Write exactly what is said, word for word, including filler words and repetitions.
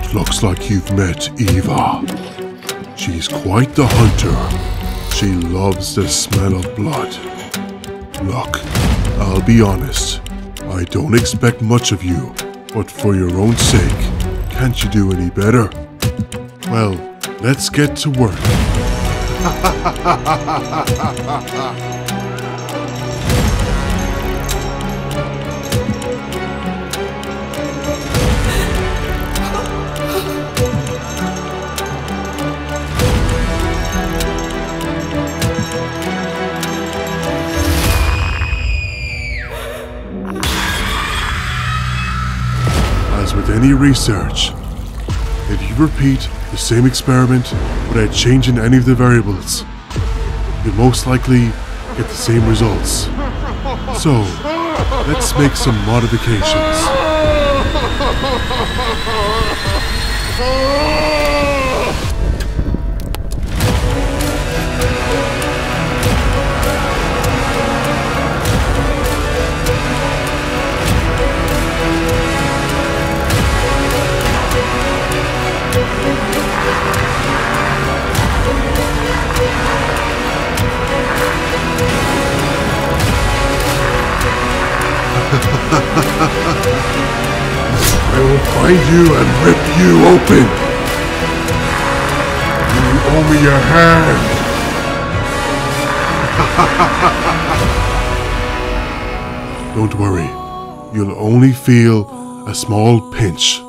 Looks like you've met Eva. She's quite the hunter. She loves the smell of blood. Look, I'll be honest. I don't expect much of you, but for your own sake, can't you do any better? Well, let's get to work. As with any research, if you repeat the same experiment without changing any of the variables, you'll most likely get the same results. So, let's make some modifications. I will find you and rip you open. You owe me your hand. Don't worry, you'll only feel a small pinch.